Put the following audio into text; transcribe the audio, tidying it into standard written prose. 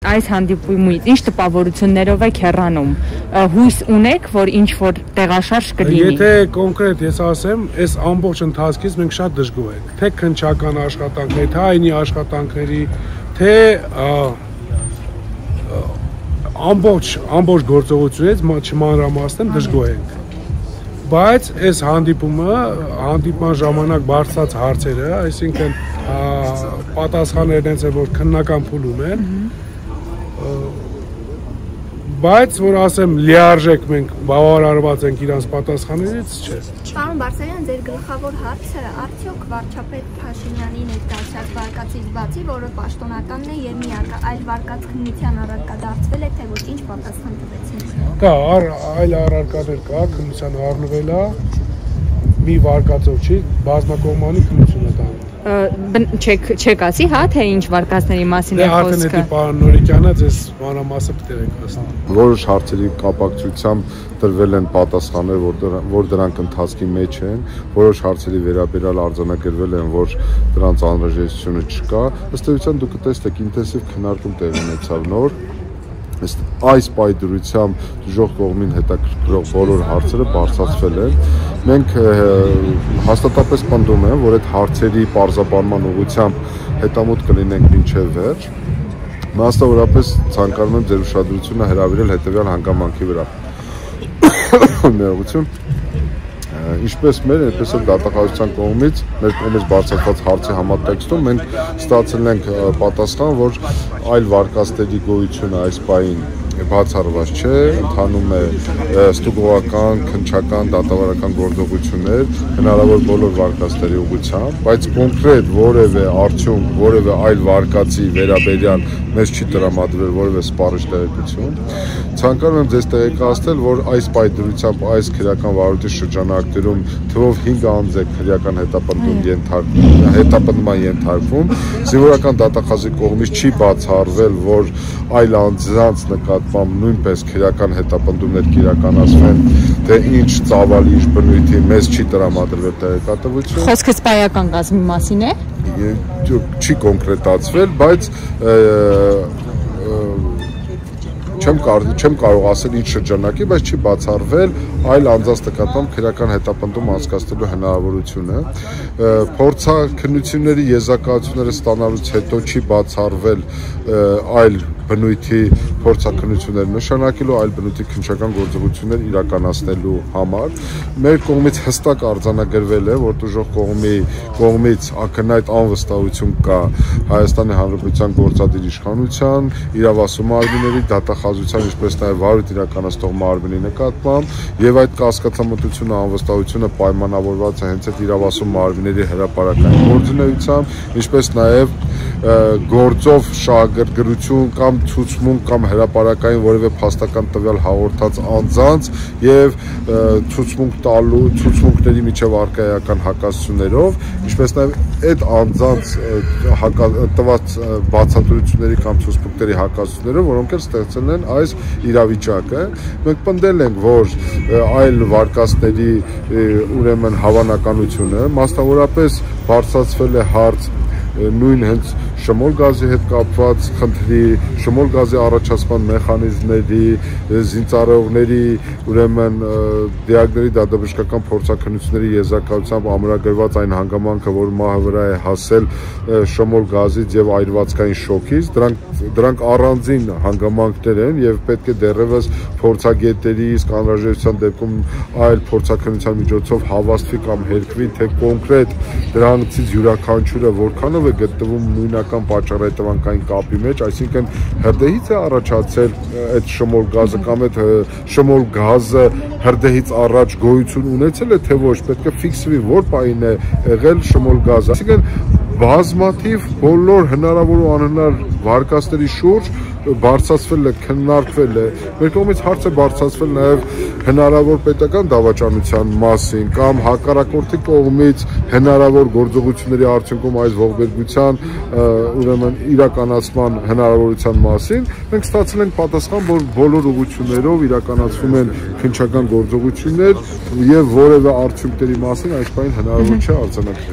այս հանդիպումից ինչ տպավորություններով եք հեռանում, հույս ունեք, որ ինչ որ տեղաշարժ կլինի։ Եթե կոնկրետ ես ասեմ, այս ամբողջ ընթացքից մենք շատ դժգոհ ենք, թե քննչական աշխատանքների, թե այնի աշխատանքների, թե ամբողջ գործողությունից չմանրամասնեմ դժգոհ ենք։ Բայց այս հանդիպման ժամանակ բարձրացած հարցերը, այսինքն պատասխաններն են, որ քննական փուլում են, բայց որ ասեմ լիարժեք մենք բավարարված ենք իրանց պատասխաններից, չէ։ Պարոն Բարսեղյան, ձեր գլխավոր հարցը արդյոք վարչապետ Փաշինյանի ներկայացած վարկածից բացի, որը պաշտոնականն է եւ միակ այլ վարկած քննության առարկա դարձվել է, թե ոչ ինչ պատասխան տվեցին։ Կա այլ առարկաներ կա, քննության առնվել է, մի վարկածով չի, բազմակողմանի քննություն է տանում։ Չեք ասի, հա, թե ինչ վարկածների մասին է խոսքը։ Արդեն էդի պարոն Նորիկյանը ձեզ մանրամասը տեղեկացնի։ Որոշ հարցերի կապակցությամբ տրվել են պատասխաններ, որ դրանք ընթացքի մեջ են, որոշ հարցերի վերաբերյալ արձանագրվել են, որ դրանց անհրաժեշտությունը չկա։ Ըստ էության դուք կտեսնեք ինտենսիվ քննարկում տեղի ունեցավ նոր այս պայդրությամբ դժոխք կողմին հետաքրքրող բոլոր հարցերը բարձրացվել են։ Մենք հաստատապես պնդում ենք, որ այդ հարցերի պարզաբանման ուղղությամբ հետամուտ կլինենք մինչև վերջ։ Մասնավորապես ցանկանում եմ ձեր ուշադրությունը հրավիրել հետևյալ հանգամանքի վրա։ Ներողություն։ Ինչպես մեր, այնպես էլ դատախազության կողմից, մեր կողմից բարձրացված հարցի համատեքստում մենք ստացել ենք պատասխան, որ այլ վարկածների գոյությունը այս պահին բացառված չէ, ընթանում է ստուգողական, քննչական, դատավարական գործողություններ, հնարավոր բոլոր վարկածների ուղղությամբ, բայց կոնկրետ որևէ արդյունք, որևէ այլ վարկածի վերաբերյալ մեզ չի տրամադրվել որևէ սպառիչ տեղեկություն։ Ցանկանում եմ ձեզ տեղեկացնել, որ այս պայդրությամբ այս քրեական վարույթի շրջանակներում թվով 5 անձ է քրեական հետապնդման ենթարկվում, զինվորական դատախազի կողմից չի բացառվել, որ այլ անձանց նկատմամբ նույնպես քրեական հետապնդումներ կիրականացվեն, թե ինչ ծավալի, ինչ բնույթի մեզ չի տրամադրվել տեղեկատվություն։ Խոսքը սպայական կազմի մասին է։ Չի կոնկրետացվել, բայց չեմ կարող ասել ինչ շրջանակի, բայց չի բացառվել այլ անձանց նկատմամբ քրեական հետապնդում անցկացնելու հնարավորությունը։ Փորձաքննությունների եզրակացությունները ստանալուց հետո չի բացառվել այլ բնույթի փորձաքննություններ նշանակելու, այլ բնույթի քննչական գործողություններ իրականացնելու համար։ Մեր կողմից հստակ արձանագրվել է, որ դժոխք կողմից ակնհայտ անվստահություն կա Հայաստանի Հանրապետության գործադիր իշխանության, իրավասու մարմինների, դատախազության, ինչպես նաև վարույթ իրականացնող մարմինի նկատմամբ, եւ այդ կասկածամտությունը, անվստահությունը պայմանավորված է հենց այդ իրավասու մարմինների հրապարակային գործունեությամբ, ինչպես նաև գործով շահագրգռություն կամ ցուցմունք կամ հրապարակային որևէ փաստական տվյալ հաղորդած անձանց եւ ցուցմունքների միջև արկայական հակասություններով, ինչպես նաեւ այդ անձանց տված բացատրությունների կամ ցուցմունքների հակասություններով, որոնք էլ ստեղծել են այս իրավիճակը։ Մենք պնդել ենք, որ այլ վարկածների ուրեմն հավանականությունը, մասնավորապես բարձրացվել է հարց նույն հենց շմոլ գազի հետ կապված խնդրի, շմոլ գազի առաջացման մեխանիզմների, զինծառայողների, ուրեմն դիակների դատաբժշկական փորձաքննությունների եզրակացությամբ ամրագրված այն հանգամանքը, որ մահը վրա է հասել շմոլ գազից եւ այրվածքային շոկից, դրանք առանձին հանգամանքներ են եւ պետք է դեռևս փորձագետների անհրաժեշտության դեպքում այլ փորձաքննության միջոցով հավաստվի կամ հերկվի, թե կոնկրետ դրանցից յուրաքանչյուրը որքանով է գտնվում նույնական պատճառահետևանքային կապի մեջ, այսինքն հրդեհից է առաջացել այդ շմոլ գազը կամ այդ շմոլ գազը հրդեհից առաջ գոյություն ունեցել է, թե ոչ, պետք է ֆիքսվի որ պահին է եղել շմոլ գազը։ Այսինքն բազմաթիվ բոլոր հնարավոր ու անհնար վարկածների շուրջ բարձրացվել է, քննարկվել է, մեր կողմից հարց է բարձրացվել նաև հնարավոր պետական դավաճանության մասին կամ հակառակորդի կողմից հնարավոր գործողությունների արդյունքում այս ողբերգության ուրեմն իրականացման հնարավորության մասին։ Մենք ստացել ենք պատասխան, որ բոլոր ուղղություններով իրականացվում են քննչական գործողություններ եւ որևէ արդյունքների մասին այս պահին հնարավոր չէ արձանագրել։